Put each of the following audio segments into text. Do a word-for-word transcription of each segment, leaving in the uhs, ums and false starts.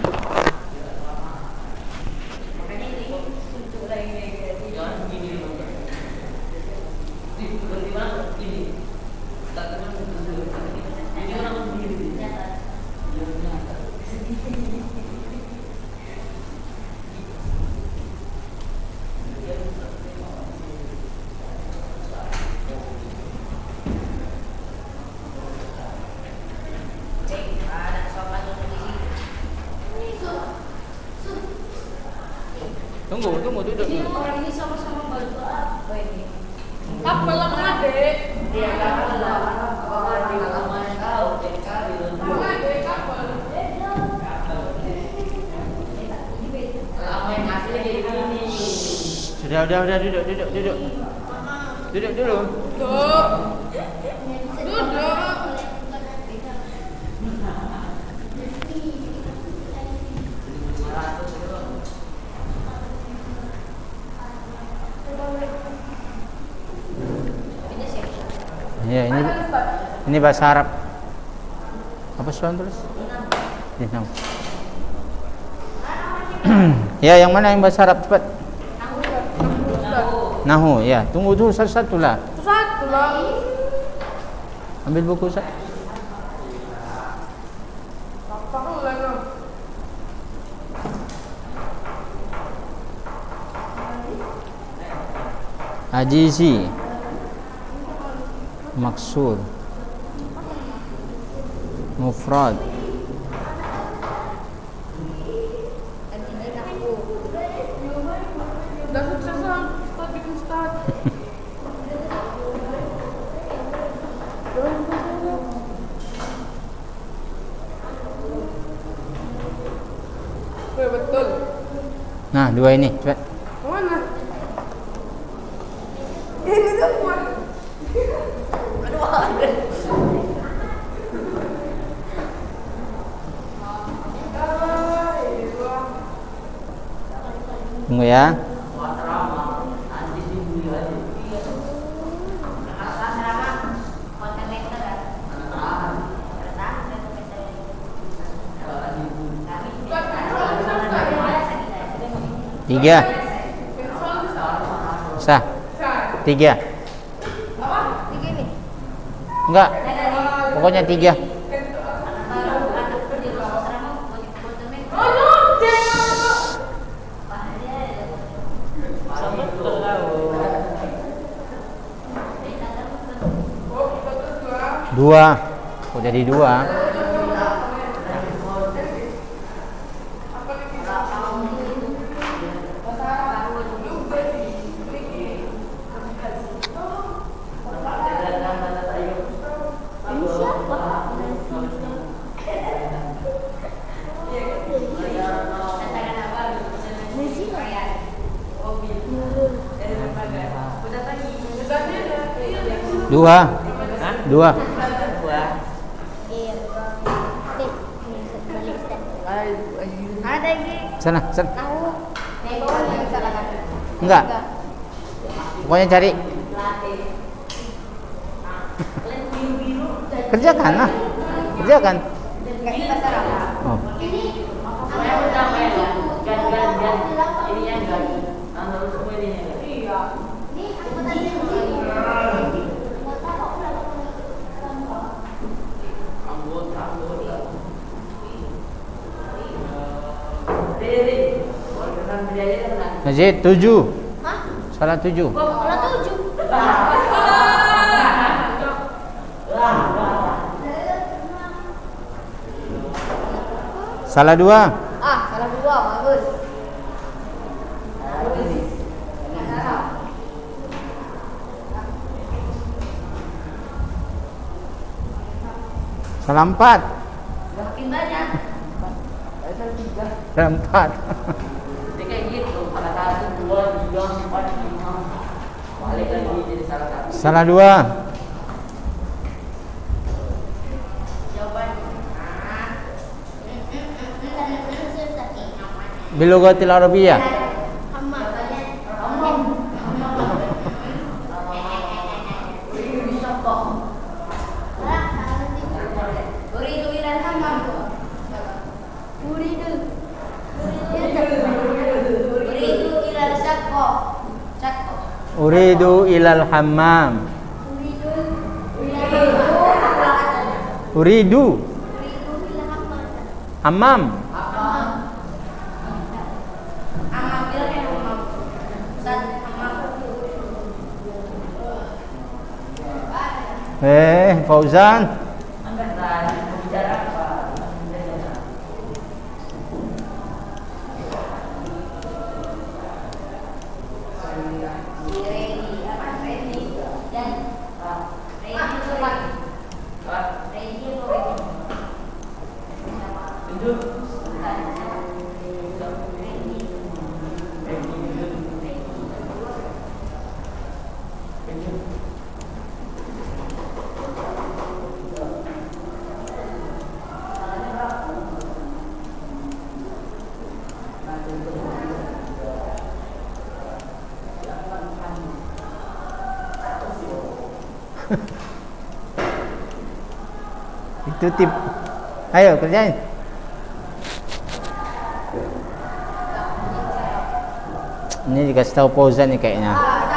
Tunggu, tunggu, duduk dulu. Ini orang ini sama-sama bantu apa ini? Kapal lah adik. Dia kapal lah. Orang di kamar kau, dekar di Adik kapal. Lama yang ngasih lagi ini. Sudah, udah, udah, duduk, duduk, duduk. Duduk dulu. Duduk. Duduk. Ya, ini ini bahasa Arab. Apa soal terus? Enam. Ya, yang mana yang bahasa Arab cepat? Nahu, ya. Tunggu dulu satu-satu lah. Satu lah. Ambil buku Ustaz. Apa kau lagi? Ajizi. Maksur. Mufrad. Udah sukses lah. Start bikin start. Oke, betul. Nah, dua ini, cepat. Mana? Ini tuh buat. Tunggu ya. Tiga. Sah. Tiga. Tiga ini. Enggak. Pokoknya tiga. Dua. Kok jadi dua? Dua. Dua. Ada lagi. Sana, sana. Tahu. Yang salah kan? Enggak. Pokoknya cari. Kerjakan lah. Kerjakan. Enggak kita salah. Oh. Najib, tujuh. Hah? Salah tujuh. Salah tujuh. Salah dua. Ah, salah dua, bagus. Salah empat. Makin banyak. Salah empat. Jadi kayak gitu, salah satu, dua, tiga, empat, lima. Balik lagi jadi salah satu. Salah dua. Jawaban. Bilughatil Arabiyyah. Uridu ilal hammam. Uridu Uridu ilal hammam. Uridu hammam. Eh, Fauzan. Itu tip. Ayo kerjain. Ini dikasih tahu Fauzan nih kayaknya.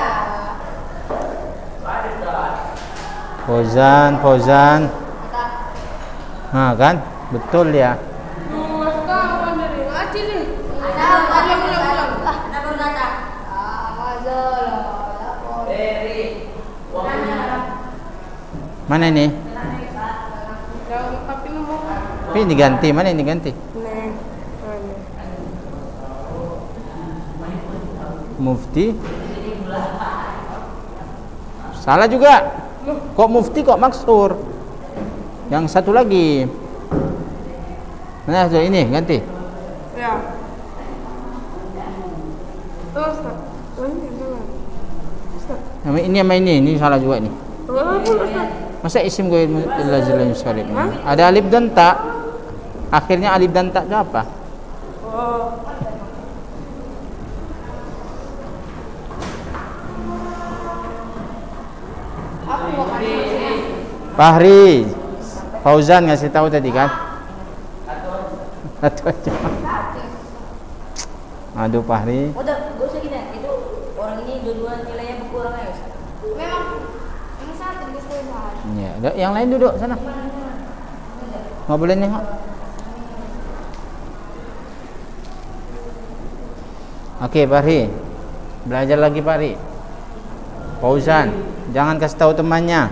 Fauzan, Fauzan. Nah kan, betul ya. Mas kawan dari ngaji nih. Ada Pulang, pulang, pulang. Ada baru datang. Ah, masalah. Dari Mana ini? Yang tapi nomor. Tapi ini ganti, mana ini ganti? Nih. Mufti. Salah juga. Kok mufti kok maksur? Yang satu lagi. Mana tuh ini ganti? Ya. Terus, Ustaz. Oh, ini jangan. Ustaz. Nama ini sama ini, ini salah juga nih. Apa Ustaz? Masa isim gue ilazillah syarif? Ada alif dan ta. Akhirnya alif dan ta itu apa? Oh. Aku mau kasih. Fahri. Fauzan ngasih tahu tadi kan? Satu aja. Aduh Fahri. Udah, gak usah gini. Itu orang ini dua-dua nilainya berkurang ya, Ustaz. Memang ini satu di sekolah. Ya, udah, yang lain duduk sana. Nggak boleh nengok. Oke, Fahri. Belajar lagi, Fahri. Fauzan, jangan kasih tahu temannya.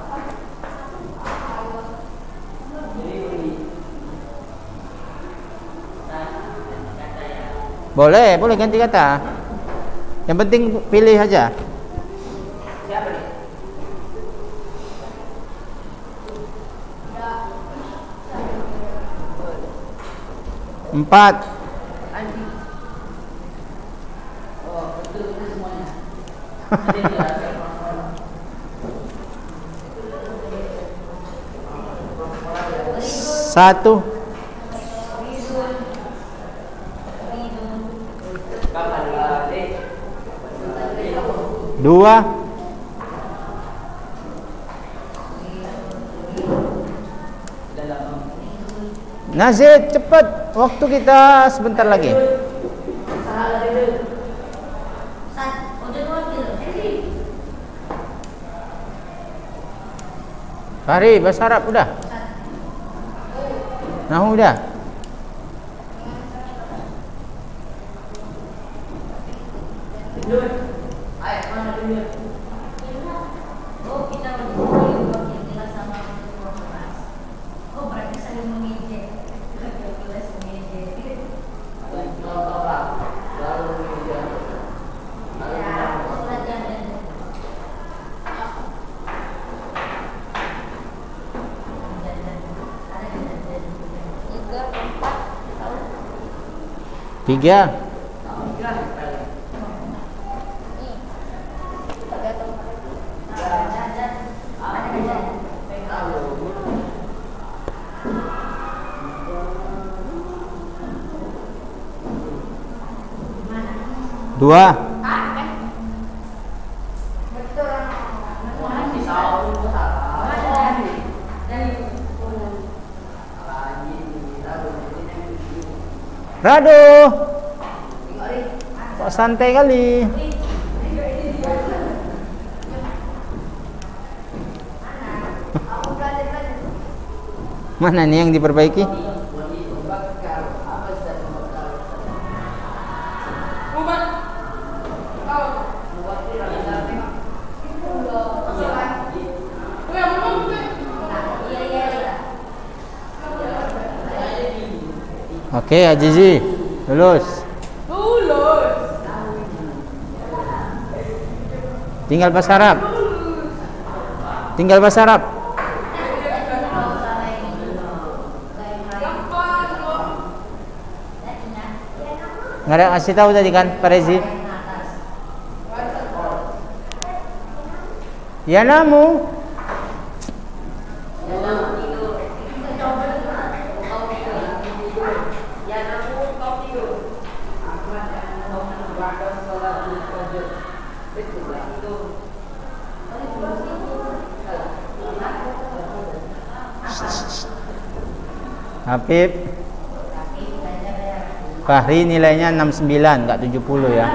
Boleh, boleh ganti kata. Yang penting pilih aja. siapa nih? Empat. Anjing. Oh, betul itu semuanya. Nanti dijelaskan. Satu. Dua. Nazid, cepat. Waktu kita sebentar lagi. Fahri, bahasa Arab udah? Nahu udah? Ayo, mana dulu? Oh, kita berbual jelas sama kelas. Oh, berarti saling mengejek. Kelas mengejek. Lalu dia. Ya, pelajaran. Tiga, empat, tahu? Tiga. Dua. Rado. Kok santai kali. Mana nih yang diperbaiki? Oke, Azizi, lulus. Lulus. Tinggal bahasa Arab. Tinggal bahasa Arab. Nggak ada kasih tahu tadi kan, Pak Rezi? Ya namu. Habib Fahri nilainya enam puluh sembilan, enggak tujuh puluh ya.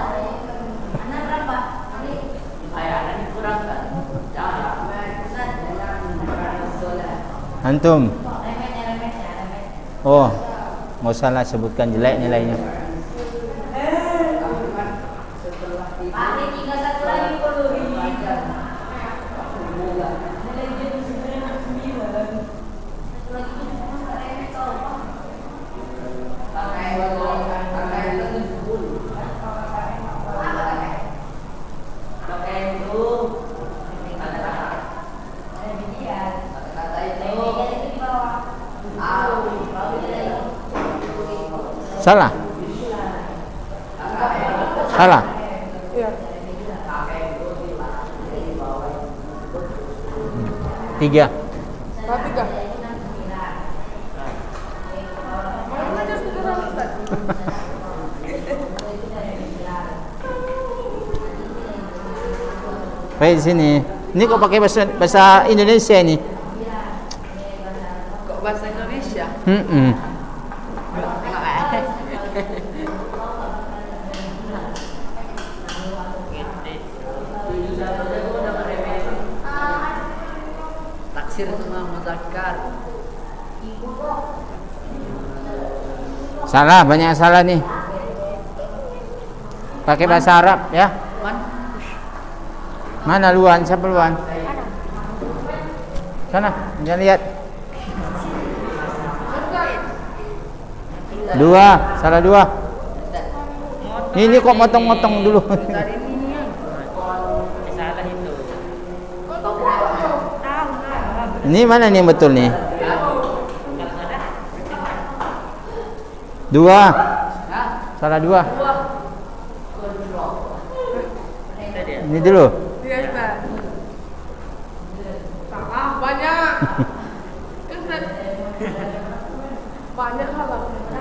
Antum? Oh, nggak usah lah sebutkan jelek nilainya. Salah? Salah? Iya. Tiga. Salah tiga. Mana aja sudah Ustaz? Baik di sini. Ini kok pakai bahasa bahasa Indonesia ini? Kok bahasa Indonesia? Hmm. -mm. Taksir sama muzakkar. Salah, banyak salah nih. Pakai bahasa Arab ya. Mana Luan? Siapa Luan? Sana, jangan lihat. Dua, salah dua. Ini kok motong-motong dulu. Ini mana nih yang betul nih? Dua, salah dua. Ini dulu. Iya, Ustaz. Salah banyak. Ustaz. Banyak salah.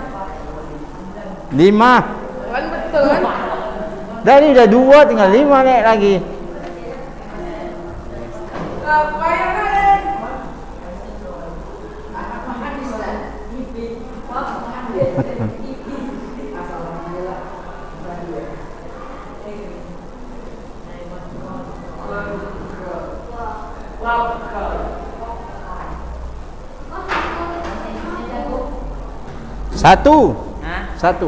Lima. Kan betul kan? Dari udah dua, tinggal lima naik lagi. Apa yang lain? Satu. Satu.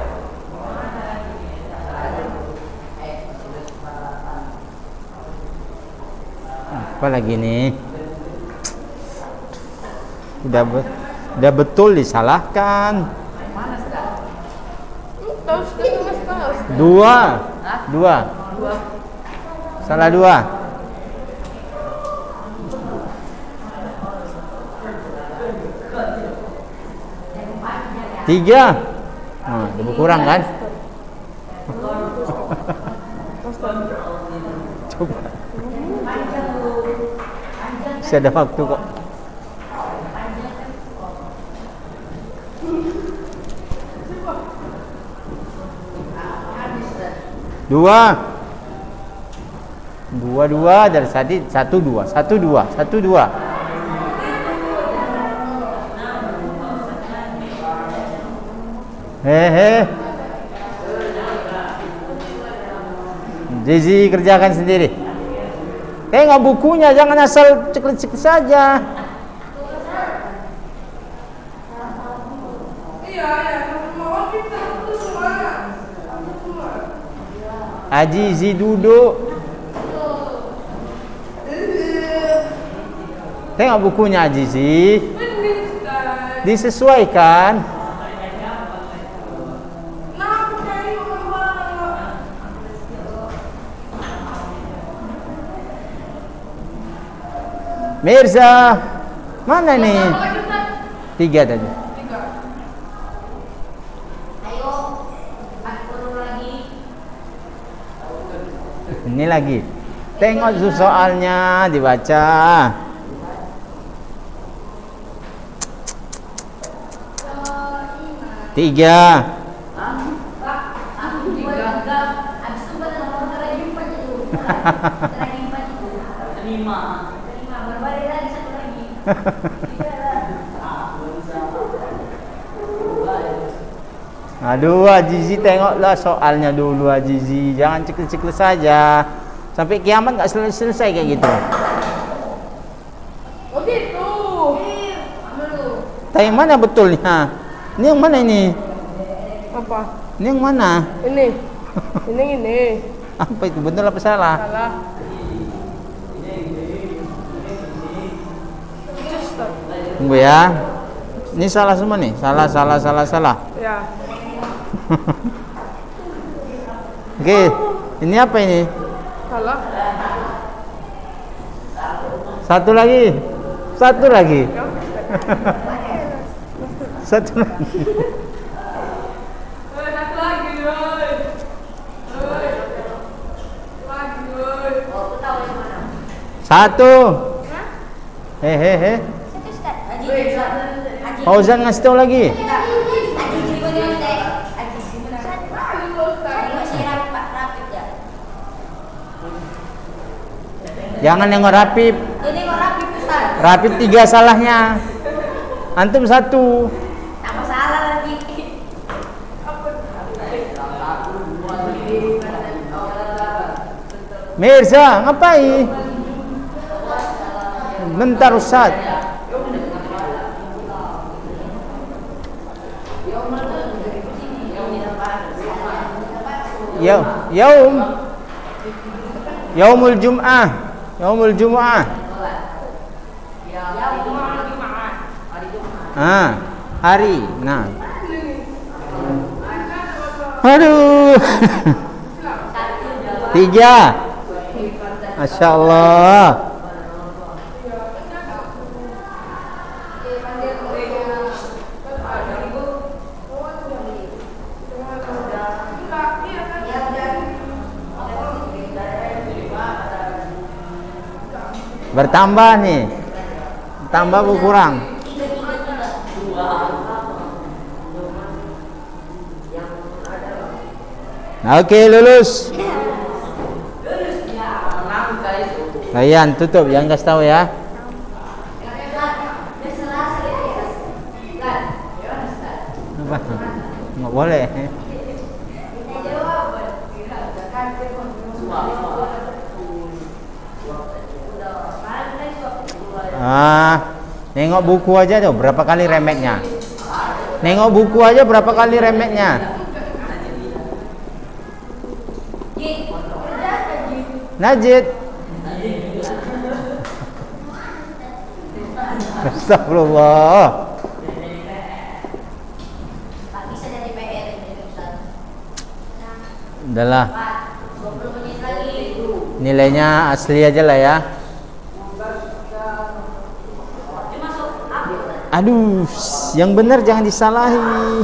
Apa lagi nih? Udah be udah betul disalahkan. Tahu Ustaz, Mas tahu. Dua. Dua. Salah dua. Tiga. Nah, lebih kurang kan? Coba. Masih ada waktu kok. Dua. Dua dua dari tadi satu dua satu dua satu dua. Hehe. Zizi kerjakan sendiri. Tengok bukunya, jangan asal ceklik-ceklik saja. Ajizi duduk. Tengok bukunya Ajizi. Disesuaikan. Mirza, mana nih? Tiga tadi. Ayo, aku lagi. Ini lagi. Tengok soalnya dibaca. Tiga. Aduh, Azizi, tengoklah soalnya dulu, Azizi. Jangan cikles-cikles saja. Sampai kiamat nggak selesai-selesai kayak gitu. Oh gitu. Tapi yang mana betulnya? Ini yang mana ini? Apa? Ini yang mana? Ini. Ini ini. Apa itu? Betul apa salah? Salah. Tunggu ya. Ini salah semua nih. Salah, salah, salah, salah. Ya. Oke, ini apa ini? Salah. Satu lagi. Satu lagi. Satu lagi. Satu lagi, Roy. Roy. Lagi, Roy. Satu. Hehehe. Fauzan ngasih tahu lagi. Jangan nengok Rapip. Ini kok rapi Ustaz. Rapip tiga salahnya. Antum satu. Tak masalah lagi. Mirza, ngapain? Bentar Ustaz. Yaum, yaum. Yaumul Jum'ah. Yaumul Jum'ah. Ah, hari. Nah. Aduh. Tiga. Masya Allah. Bertambah nih. Bertambah berkurang. Oke, lulus. Kalian tutup, jangan kasih tahu ya. Apa? Nggak boleh. Ah, nengok buku aja tuh berapa kali remeknya. Nengok buku aja berapa kali remeknya. Najid. Astagfirullah. Udahlah. Nilainya asli aja lah ya. Aduh, yang benar jangan disalahi.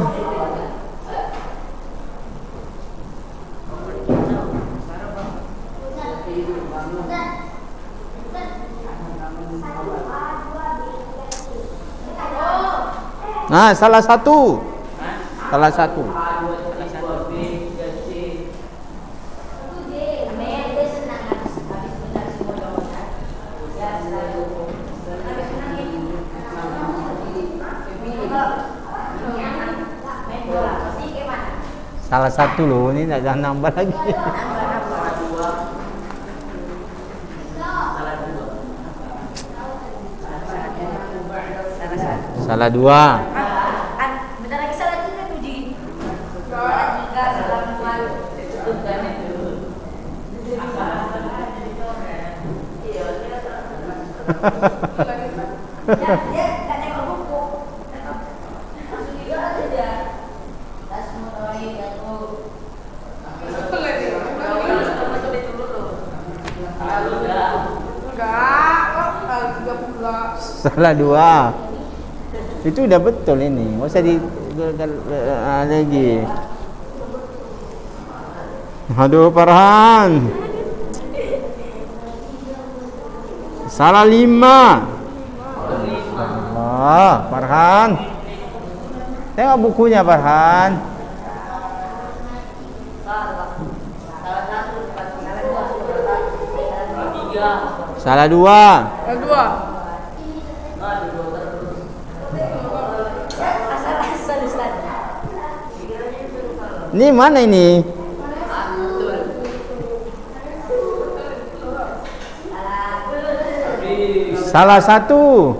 Nah, salah satu. Salah satu. Salah satu loh, ini tidak jangan nambah lagi. Salah satu. Salah dua. Bentar lagi salah Ya, dia nggak nengok buku. Langsung gitu aja. Tas motorik jatuh. Betul ya dia. Betul itu dulu. Lalu udah. Enggak, kok kalau tiga puluh. Salah dua. Itu udah betul ini. Nggak usah di uh, lagi. Aduh, Farhan. Salah lima. Allah, Farhan. Tengok bukunya, Farhan. Salah dua. Yang dua. Asal-asal Ustaz. Ini mana ini? Salah satu.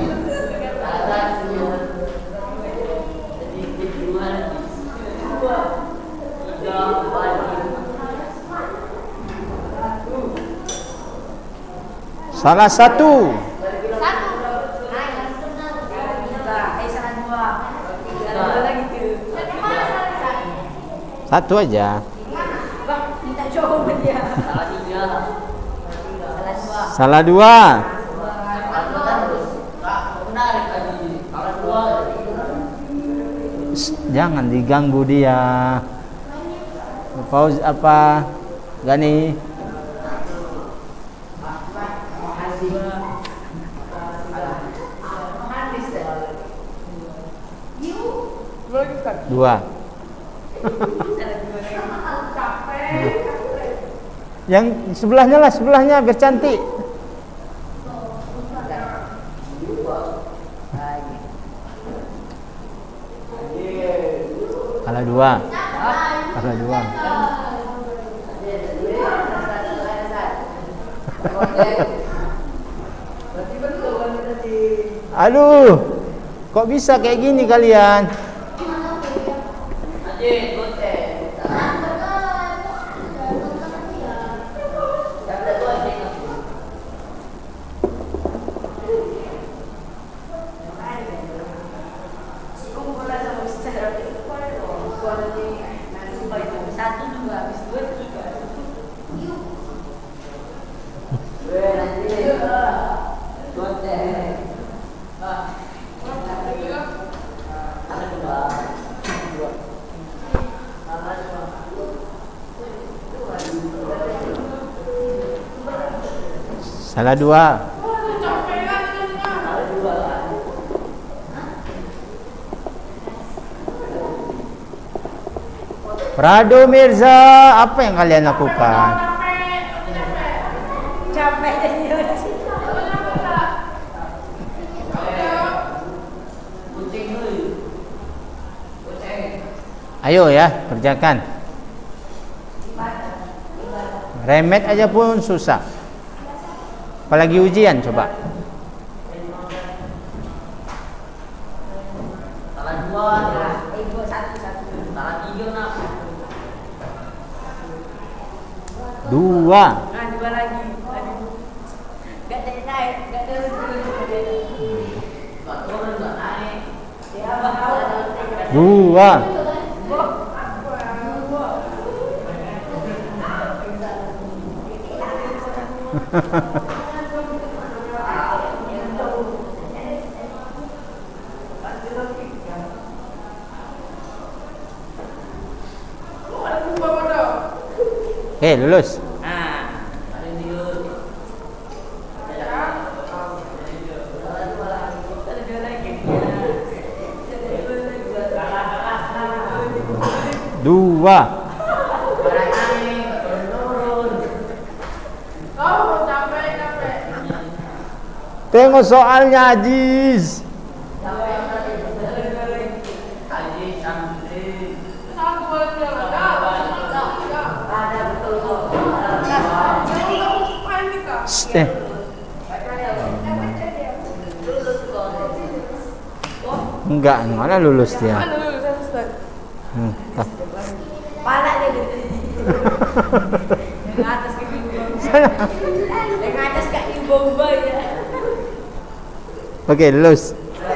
Salah satu. Satu aja. Minta coba dia. Salah tiga. Salah dua. Menarik tadi. Salah dua. Shh, jangan diganggu dia. Pause apa? Gani. Dua lagi Ustaz. Dua. Yang sebelahnya lah, sebelahnya biar cantik. Salah dua. Salah dua. Aduh, kok bisa kayak gini kalian? Aje, gote. Satu dua habis dua tiga. Gote. Salah dua. Prado Mirza, apa yang kalian lakukan? Capek jadi. Ayo ya, kerjakan. Remet aja pun susah. Apalagi ujian, coba. Salah dua. Ibu satu satu. Salah tiga nak. Dua. Nah, dua lagi. Aduh. Gak naik naik, gak turun turun. Gak turun, gak naik. Ya, bakal. Dua. Oke, lulus. Nah, ada dia. Dua. Tengok soalnya, Aziz. Eh. Enggak, mana lulus dia? Mana lulus Ustaz? Hmm, tak. Pala dia gitu. Yang atas ke ibu. Yang atas ke ibu ya. Oke, lulus.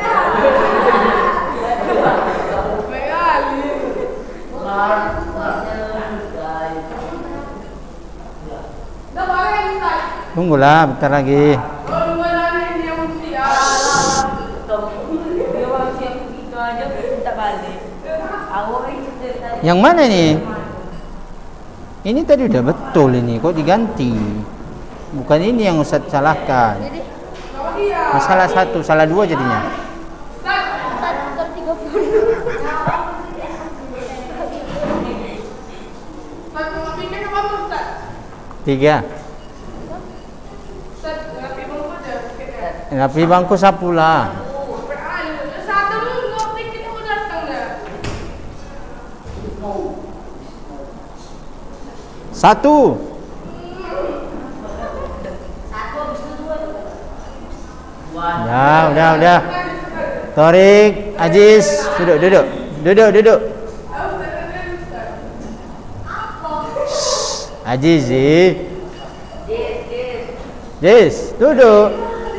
Tunggulah bentar lagi. Yang mana nih? Ini tadi udah betul ini, kok diganti? Bukan ini yang Ustaz salahkan. Masalah satu, salah dua jadinya. Tiga. Rapi bangku sapu lah. Satu. Ya, udah, udah. Torik, Aziz, duduk, duduk, duduk, duduk. Aziz, Aziz, duduk.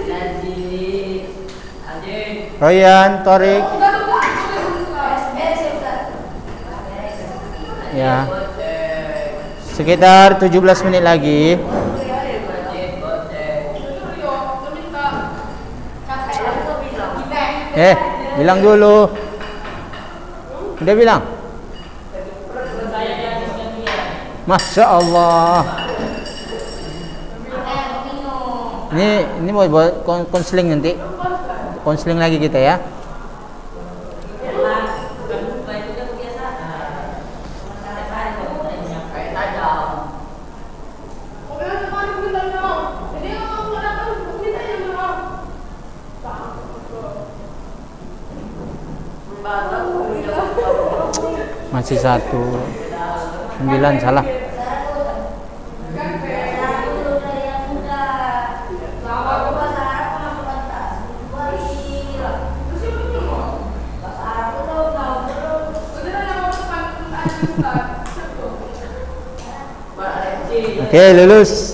Royan, Torik. Ya. Sekitar tujuh belas menit lagi. Eh, bilang dulu. Udah bilang? Masya Allah. Ini ini mau buat konseling nanti. Konseling lagi kita ya. Masih satu. Sembilan salah. Oke, lulus.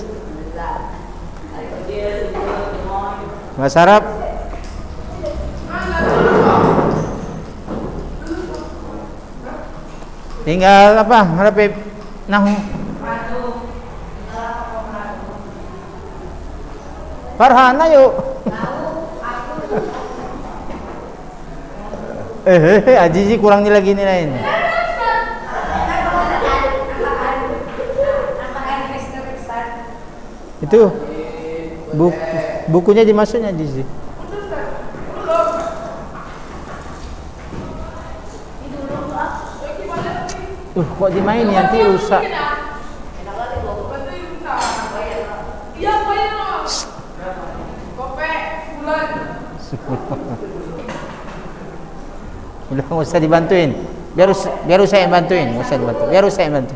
Bahasa Arab. Tinggal apa? Harapin nahu. Farhan, ayo. Eh, eh, Azizi kurang nilai gini lain. Itu buku, bukunya dimasuknya Azizi. Uh, kok dimain nanti rusak. Udah nggak usah dibantuin. Biar biar saya bantuin, nggak usah dibantu. Biar saya bantuin.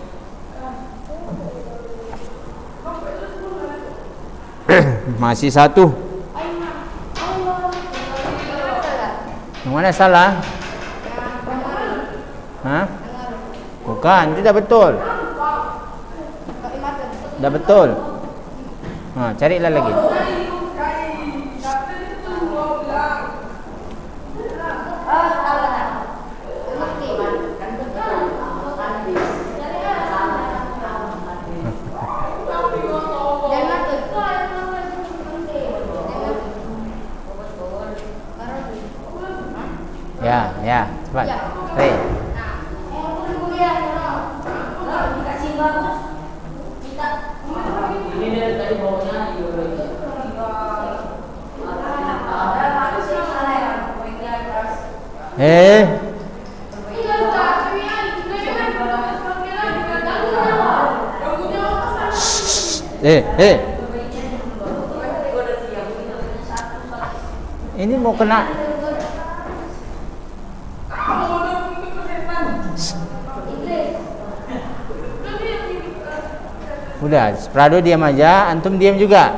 Masih satu. Yang mana salah? Hah? Bukan, tidak betul. Tidak betul. Nah, carilah lagi. Ya, ya, cepat. Hei. Eh. Eh, eh. Ini mau kena. Udah, Prado diam aja, antum diam juga.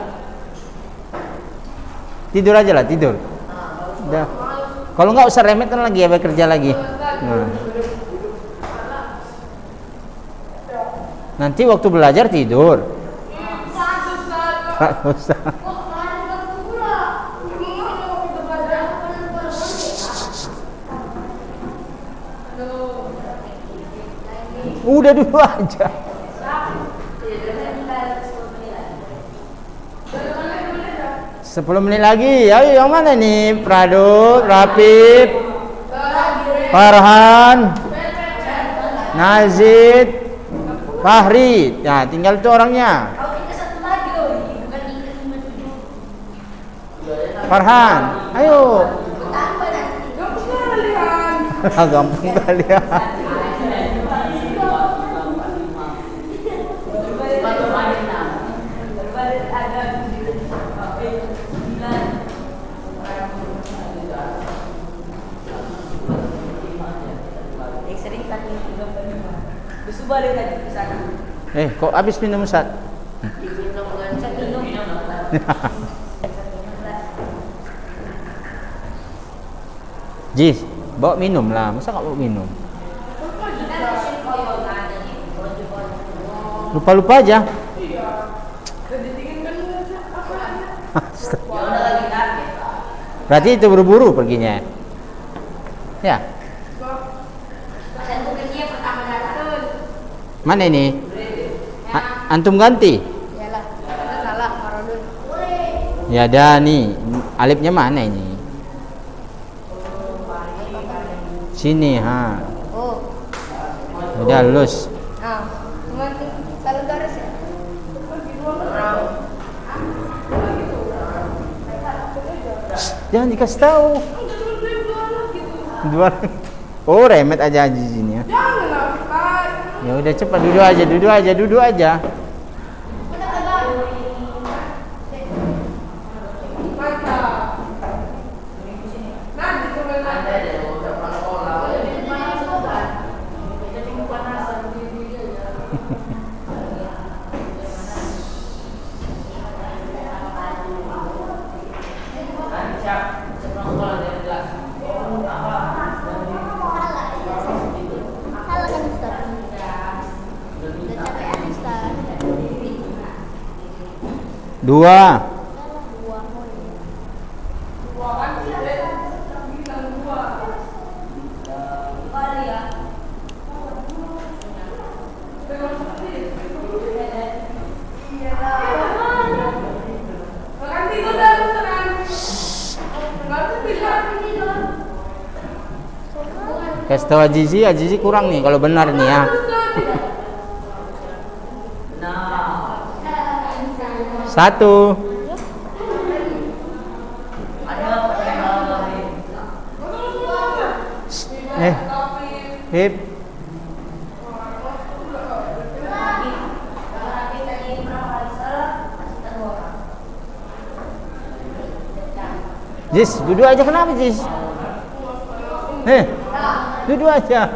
Tidur aja lah, tidur. Udah. Kalau nggak usah remetan lagi ya, bekerja lagi. Nah. Nanti waktu belajar tidur. Nggak usah. Udah dua aja. Sepuluh menit lagi. Ayo yang mana nih? Prado, Rapid, Farhan, Nazid, Fahri. Nah, tinggal itu orangnya. Farhan, ayo. Gampang kali ya. Eh, kok habis minum Ustaz? Jis, bawa minum lah. Masa nggak bawa minum? Lupa-lupa aja. Berarti itu buru-buru perginya. Ya. Mana ini? A antum ganti? Iyalah, salah Maradun. Ya ada nih. Alifnya mana ini? Sini, ha. Oh. Udah lulus. Nah, cuma kalau garis ya. Jangan dikasih tahu. Dua. Oh, remet aja di sini ya. Ya udah cepat, duduk aja, duduk aja, duduk aja. Dua. Kasih tahu Azizi, Azizi kurang nih kalau benar nih ya. Satu. Eh, hip. Jis, duduk aja, kenapa Jis? Eh, duduk aja.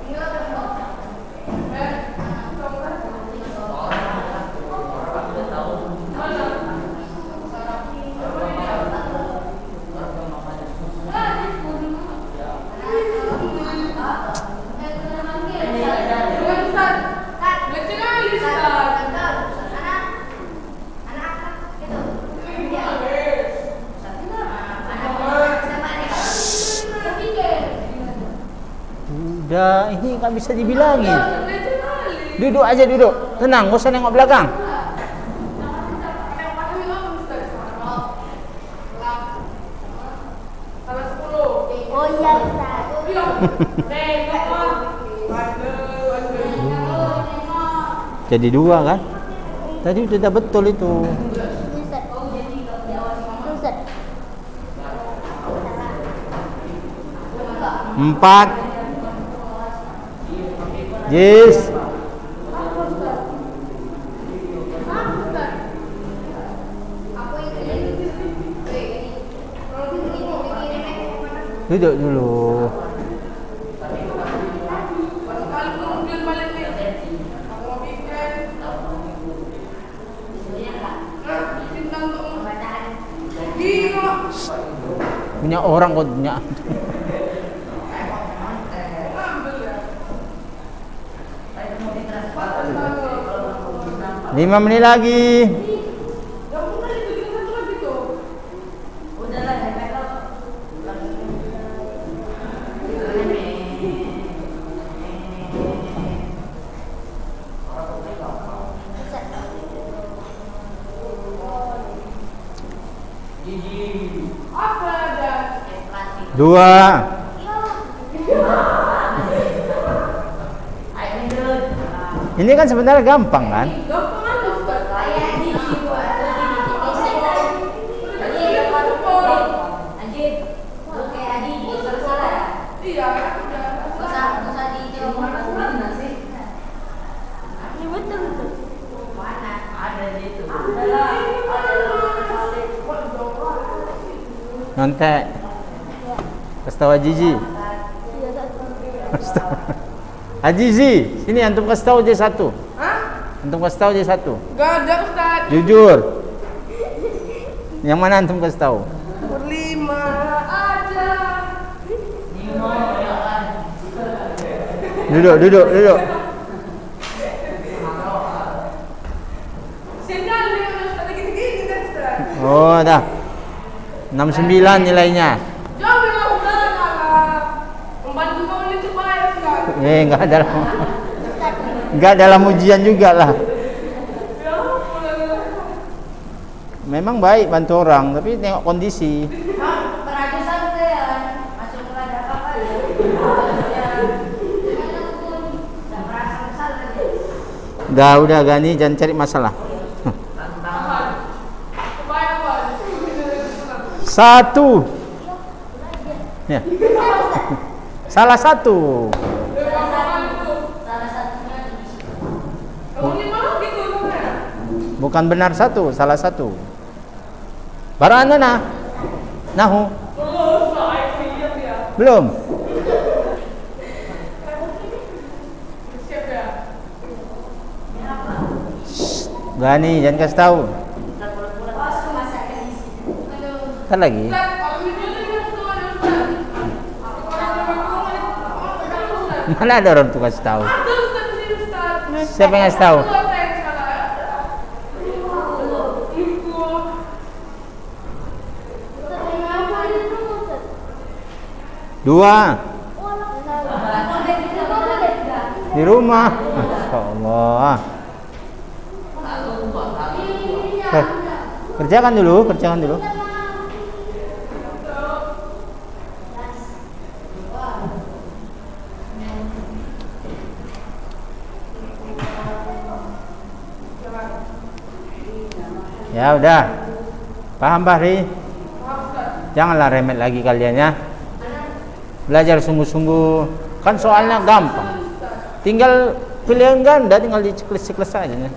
Udah, ini nggak bisa dibilangin. Duduk aja, duduk. Tenang, gak usah nengok belakang. Oh iya, Ustaz. Jadi dua kan? Tadi udah betul itu. Empat. Yes. Duduk dulu. Punya orang kok punya. Lima menit lagi. Dua. Ini kan sebenarnya gampang kan? Nontek. Kasih tahu Azizi. Azizi, sini antum kasih tahu dia satu. Hah? Antum kasih tahu dia satu. Gak ada Ustaz. Jujur. Yang mana antum kasih tahu? Berlima aja. Duduk, duduk, duduk. Sinyal nih Ustaz lagi gini kan Ustaz. Oh, dah. enam puluh sembilan nilainya. Jauh ya Ustaz. Membantu kau ini tuh baik Ustaz. Eh, enggak dalam. Enggak dalam ujian juga lah. Memang baik bantu orang, tapi tengok kondisi. Perajusan tuh ya, masuk ke ada apa-apa ya. Udah merasa kesal aja. Udah, udah Gani, jangan cari masalah. Satu. Ya. Salah satu. Salah satunya di situ. Bukan benar satu, salah satu. Barana nah. Nahu. Belum. Gani, jangan kasih tahu. Ntar lagi. Mana ada orang tuh kasih tahu? Siapa yang kasih tahu? Dua. Di rumah. Masya Allah. Eh, kerjakan dulu, kerjakan dulu. Ya udah, paham Bahri? Janganlah remet lagi kalian ya. Belajar sungguh-sungguh, kan soalnya gampang. Tinggal pilihan ganda, tinggal diceklis-ceklis aja ya.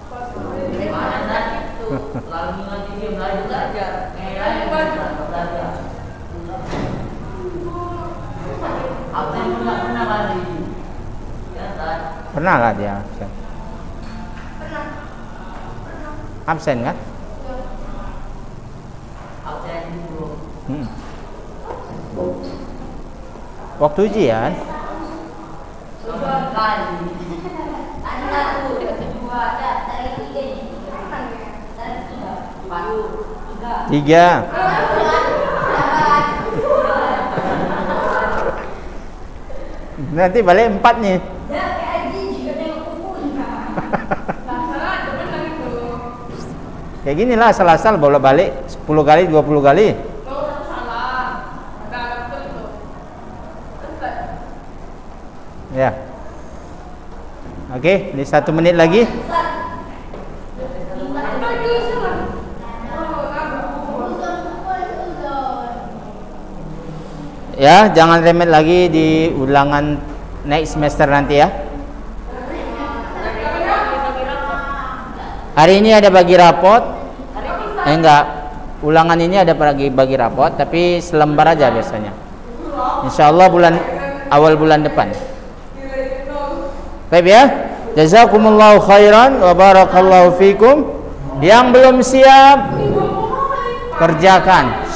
Pernah lah dia absen. Absen kan? Hmm. Waktu ujian tiga. Nanti balik empat nih. Kayak gini lah, asal-asal bolak balik sepuluh kali, dua puluh kali. Ya. Oke, ini satu menit lagi. Ya, jangan remet lagi di ulangan next semester nanti ya. Hari ini ada bagi rapot. Eh enggak, ulangan ini ada bagi bagi rapot, tapi selembar aja biasanya. Insya Allah bulan awal bulan depan. Baik ya. Jazakumullahu khairan wa barakallahu fikum. Yang belum siap kerjakan.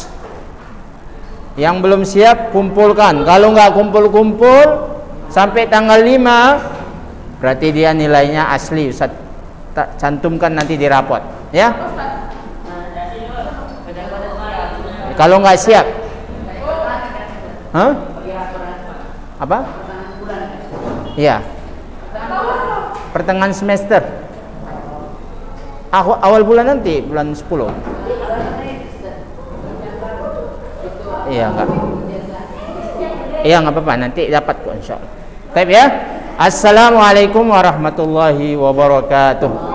Yang belum siap kumpulkan. Kalau nggak kumpul-kumpul sampai tanggal lima, berarti dia nilainya asli. Ustaz cantumkan nanti di rapot, ya. Kalau nggak siap, Hah? Apa? Iya. Pertengahan semester. Awal bulan nanti, bulan sepuluh. Iya enggak. Iya enggak apa-apa, nanti dapat kok insyaallah. Baik ya. Assalamualaikum warahmatullahi wabarakatuh.